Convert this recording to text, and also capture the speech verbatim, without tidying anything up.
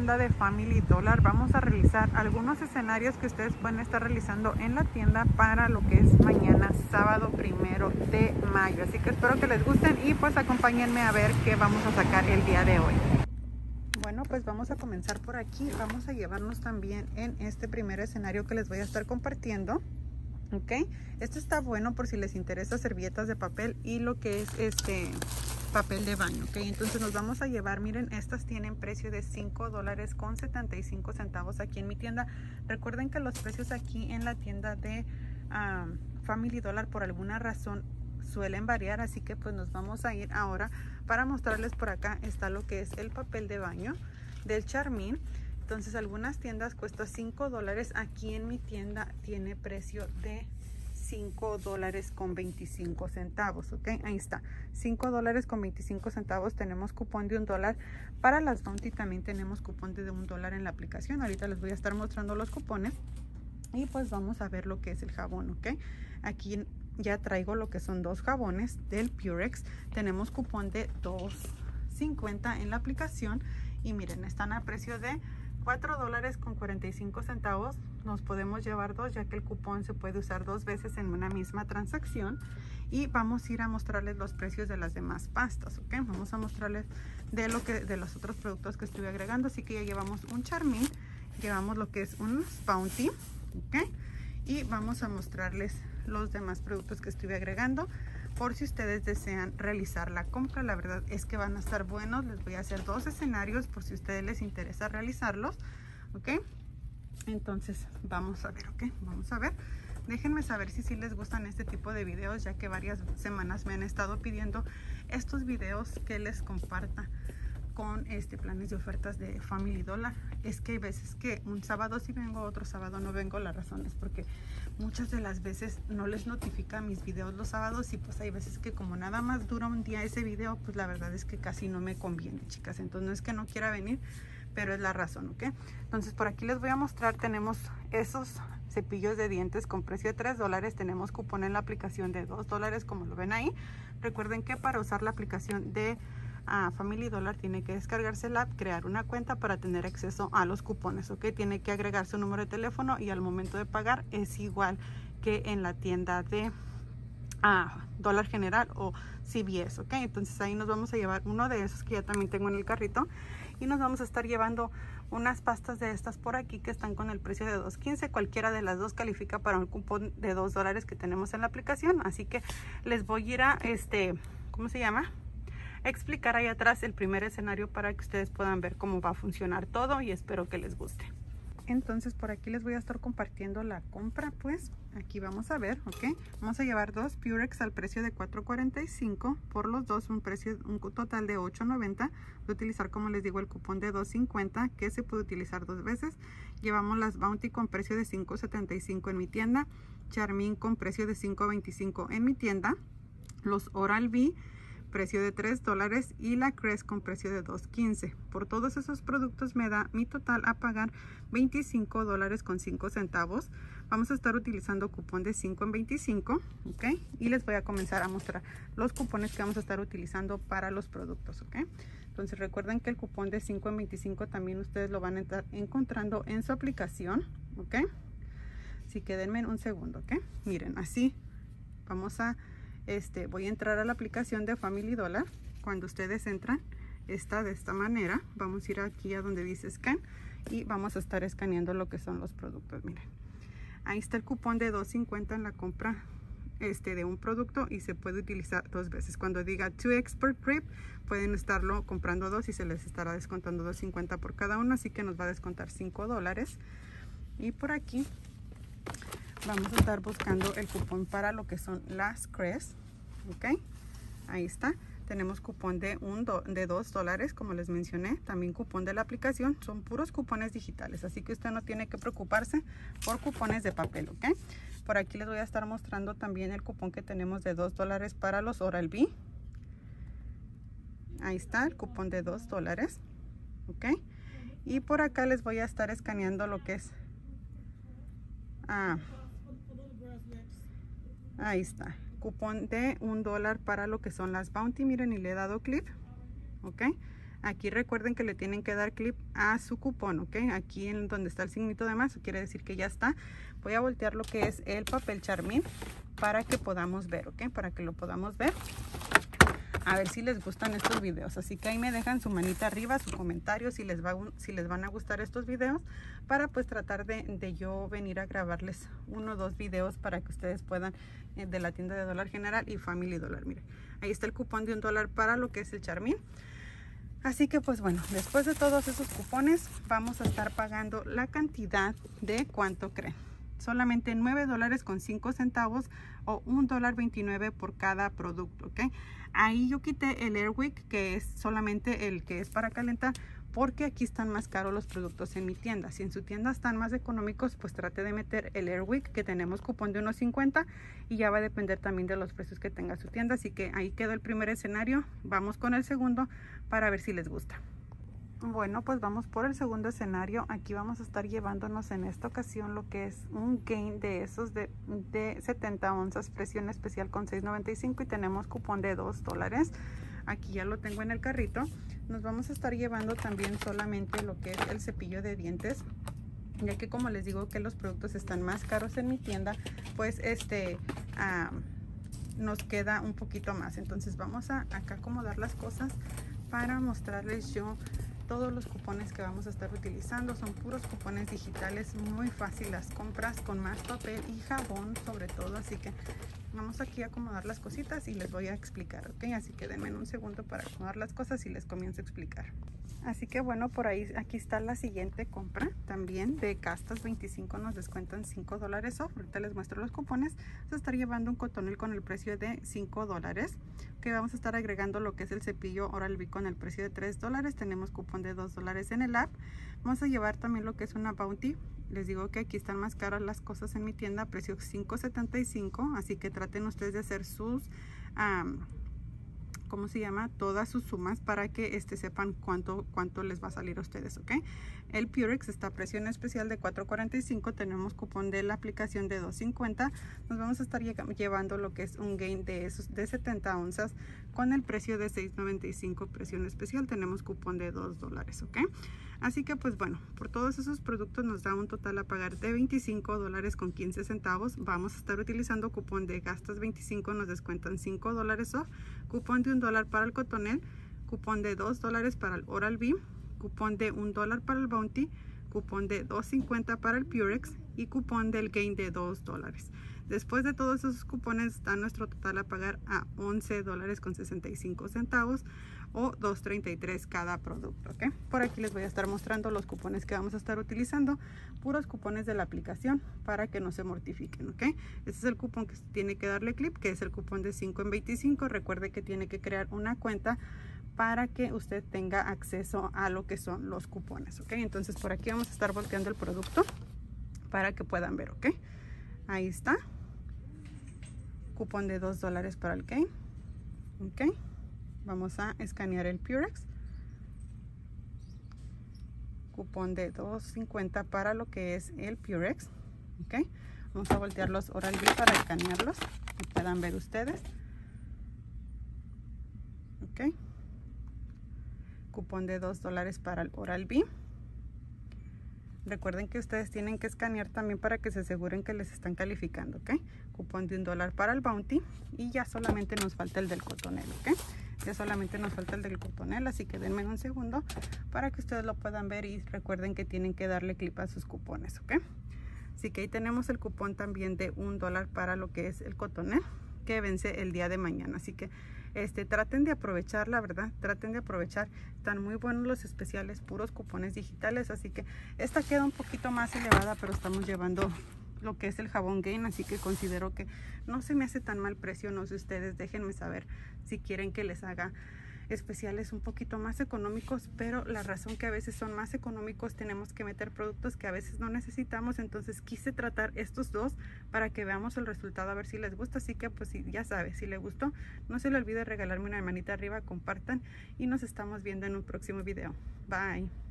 tienda de Family Dollar. Vamos a realizar algunos escenarios que ustedes pueden estar realizando en la tienda para lo que es mañana, sábado primero de mayo. Así que espero que les gusten y pues acompáñenme a ver qué vamos a sacar el día de hoy. Bueno, pues vamos a comenzar por aquí. Vamos a llevarnos también en este primer escenario que les voy a estar compartiendo. Ok, esto está bueno por si les interesa servilletas de papel y lo que es este papel de baño. Ok, entonces nos vamos a llevar, miren, estas tienen precio de cinco dólares con setenta y cinco centavos aquí en mi tienda. Recuerden que los precios aquí en la tienda de um, Family Dollar por alguna razón suelen variar, así que pues nos vamos a ir ahora para mostrarles. Por acá está lo que es el papel de baño del Charmin. Entonces algunas tiendas cuesta cinco dólares, aquí en mi tienda tiene precio de cinco dólares con veinticinco centavos. Ok, ahí está, cinco dólares con veinticinco centavos. Tenemos cupón de un dólar. Para las Bounty también tenemos cupón de un dólar en la aplicación. Ahorita les voy a estar mostrando los cupones y pues vamos a ver lo que es el jabón. Ok, aquí ya traigo lo que son dos jabones del Purex. Tenemos cupón de dos cincuenta en la aplicación y miren, están a precio de cuatro dólares con cuarenta y cinco centavos. Nos podemos llevar dos, ya que el cupón se puede usar dos veces en una misma transacción. Y vamos a ir a mostrarles los precios de las demás pastas. Ok, vamos a mostrarles de lo que de los otros productos que estuve agregando. Así que ya llevamos un Charmin, llevamos lo que es un Bounty. Ok, y vamos a mostrarles los demás productos que estuve agregando por si ustedes desean realizar la compra. La verdad es que van a estar buenos. Les voy a hacer dos escenarios por si a ustedes les interesa realizarlos. Ok, entonces vamos a ver. Ok, vamos a ver, déjenme saber si sí les gustan este tipo de videos, ya que varias semanas me han estado pidiendo estos videos que les comparta con este planes de ofertas de Family Dollar. Es que hay veces que un sábado sí vengo, otro sábado no vengo. La razón es porque muchas de las veces no les notifica mis videos los sábados y pues hay veces que como nada más dura un día ese video, pues la verdad es que casi no me conviene, chicas. Entonces no es que no quiera venir, pero es la razón. Ok, entonces por aquí les voy a mostrar. Tenemos esos cepillos de dientes con precio de tres dólares. Tenemos cupón en la aplicación de dos dólares, como lo ven ahí. Recuerden que para usar la aplicación de a Family Dollar tiene que descargarse la app, crear una cuenta para tener acceso a los cupones. Ok, tiene que agregar su número de teléfono y al momento de pagar es igual que en la tienda de ah, Dollar General o C V S. Ok, entonces ahí nos vamos a llevar uno de esos que ya también tengo en el carrito y nos vamos a estar llevando unas pastas de estas por aquí que están con el precio de dos quince. Cualquiera de las dos califica para un cupón de dos dólares que tenemos en la aplicación. Así que les voy a ir a este, ¿cómo se llama? explicar ahí atrás el primer escenario para que ustedes puedan ver cómo va a funcionar todo y espero que les guste. Entonces por aquí les voy a estar compartiendo la compra. Pues aquí vamos a ver. Ok, vamos a llevar dos Purex al precio de cuatro cuarenta y cinco por los dos, un precio, un total de ocho noventa. Voy a utilizar, como les digo, el cupón de dos cincuenta que se puede utilizar dos veces. Llevamos las Bounty con precio de cinco setenta y cinco en mi tienda, Charmin con precio de cinco veinticinco en mi tienda, los Oral-B precio de tres dólares y la Crest con precio de dos quince. Por todos esos productos me da mi total a pagar veinticinco dólares con cinco centavos. Vamos a estar utilizando cupón de cinco en veinticinco. Ok, y les voy a comenzar a mostrar los cupones que vamos a estar utilizando para los productos. Ok, entonces recuerden que el cupón de cinco en veinticinco también ustedes lo van a estar encontrando en su aplicación. Ok, así que denme un segundo. Ok, miren, así vamos a Este, voy a entrar a la aplicación de Family Dollar. Cuando ustedes entran, está de esta manera. Vamos a ir aquí a donde dice Scan y vamos a estar escaneando lo que son los productos. Miren, ahí está el cupón de dos cincuenta en la compra este, de un producto y se puede utilizar dos veces. Cuando diga To Expert Grip, pueden estarlo comprando dos y se les estará descontando dos cincuenta por cada uno, así que nos va a descontar cinco dólares. Y por aquí vamos a estar buscando el cupón para lo que son las Crest. Ok, ahí está. Tenemos cupón de, un do, de dos dólares, como les mencioné. También cupón de la aplicación. Son puros cupones digitales, así que usted no tiene que preocuparse por cupones de papel. Ok, por aquí les voy a estar mostrando también el cupón que tenemos de dos dólares para los Oral-B. Ahí está el cupón de dos dólares. Ok, y por acá les voy a estar escaneando lo que es ah, ahí está, cupón de un dólar para lo que son las Bounty. Miren, y le he dado clic. Ok, Aquí recuerden que le tienen que dar clip a su cupón, ¿ok? Aquí en donde está el signito de más, quiere decir que ya está. Voy a voltear lo que es el papel Charmin para que podamos ver, ¿ok? Para que lo podamos ver. A ver si les gustan estos videos. Así que ahí me dejan su manita arriba, su comentario, si les, va, si les van a gustar estos videos, para pues tratar de, de yo venir a grabarles uno o dos videos para que ustedes puedan, eh, de la tienda de Dollar General y Family Dollar. Miren, ahí está el cupón de un dólar para lo que es el Charmin. Así que pues bueno, después de todos esos cupones vamos a estar pagando la cantidad de cuánto creen. Solamente nueve dólares con cinco centavos o un dólar veintinueve por cada producto, ¿ok? Ahí yo quité el Airwick, que es solamente el que es para calentar, porque aquí están más caros los productos en mi tienda. Si en su tienda están más económicos, pues trate de meter el Airwick, que tenemos cupón de uno cincuenta, y ya va a depender también de los precios que tenga su tienda. Así que ahí quedó el primer escenario. Vamos con el segundo para ver si les gusta. Bueno, pues vamos por el segundo escenario. Aquí vamos a estar llevándonos en esta ocasión lo que es un gain de esos de, de setenta onzas, presión especial con seis noventa y cinco, y tenemos cupón de dos dólares. Aquí ya lo tengo en el carrito. Nos vamos a estar llevando también solamente lo que es el cepillo de dientes, ya que como les digo que los productos están más caros en mi tienda, pues este um, nos queda un poquito más. Entonces vamos a acá acomodar las cosas para mostrarles yo todos los cupones que vamos a estar utilizando. Son puros cupones digitales, muy fácil las compras, con más papel y jabón sobre todo. Así que vamos aquí a acomodar las cositas y les voy a explicar, ¿ok? Así que denme un segundo para acomodar las cosas y les comienzo a explicar. Así que bueno, por ahí aquí está la siguiente compra también de Castas veinticinco, nos descuentan cinco dólares off. Ahorita les muestro los cupones. Vamos a estar llevando un cotonel con el precio de cinco dólares, que vamos a estar agregando lo que es el cepillo Oral-B con el precio de tres dólares. Tenemos cupón de dos dólares en el app. Vamos a llevar también lo que es una Bounty. Les digo que aquí están más caras las cosas en mi tienda, precio cinco setenta y cinco, así que traten ustedes de hacer sus um, ¿cómo se llama? Todas sus sumas para que este, sepan cuánto, cuánto les va a salir a ustedes, ¿ok? El Purex está a precio en especial de cuatro cuarenta y cinco, tenemos cupón de la aplicación de dos cincuenta. Nos vamos a estar llevando lo que es un gain de esos de setenta onzas con el precio de seis noventa y cinco, precio en especial, tenemos cupón de dos dólares, ¿ok? Así que pues bueno, por todos esos productos nos da un total a pagar de veinticinco dólares con quince centavos. Vamos a estar utilizando cupón de Gastas veinticinco, nos descuentan cinco dólares off, cupón de un dólar para el cotonel, cupón de dos dólares para el Oral-B, cupón de un dólar para el Bounty, cupón de dos cincuenta para el Purex y cupón del gain de dos dólares. Después de todos esos cupones está nuestro total a pagar a once dólares con sesenta y cinco centavos o dos treinta y tres cada producto, ¿ok? Por aquí les voy a estar mostrando los cupones que vamos a estar utilizando, puros cupones de la aplicación para que no se mortifiquen, ¿ok? Este es el cupón que tiene que darle clip, que es el cupón de cinco en veinticinco. Recuerde que tiene que crear una cuenta para que usted tenga acceso a lo que son los cupones, ¿ok? Entonces por aquí vamos a estar volteando el producto para que puedan ver, ¿ok? Ahí está. Cupón de dos dólares para el gain, ¿ok? Vamos a escanear el Purex. Cupón de dos cincuenta para lo que es el Purex, ¿ok? Vamos a voltear los Oral-B para escanearlos y puedan ver ustedes, ¿ok? Cupón de dos dólares para el Oral-B. Recuerden que ustedes tienen que escanear también para que se aseguren que les están calificando, ¿ok? Cupón de un dólar para el Bounty y ya solamente nos falta el del cotonel, ¿ok? Ya solamente nos falta el del cotonel, así que denme un segundo para que ustedes lo puedan ver y recuerden que tienen que darle clip a sus cupones, ¿ok? Así que ahí tenemos el cupón también de un dólar para lo que es el cotonel, que vence el día de mañana. Así que este, traten de aprovechar, la verdad, traten de aprovechar. Están muy buenos los especiales, puros cupones digitales. Así que esta queda un poquito más elevada, pero estamos llevando lo que es el jabón Gain, así que considero que no se me hace tan mal precio. No sé ustedes, déjenme saber si quieren que les haga especiales un poquito más económicos, pero la razón que a veces son más económicos, tenemos que meter productos que a veces no necesitamos. Entonces quise tratar estos dos para que veamos el resultado, a ver si les gusta. Así que pues si ya sabe, si le gustó, no se le olvide regalarme una manita arriba, compartan y nos estamos viendo en un próximo video. Bye.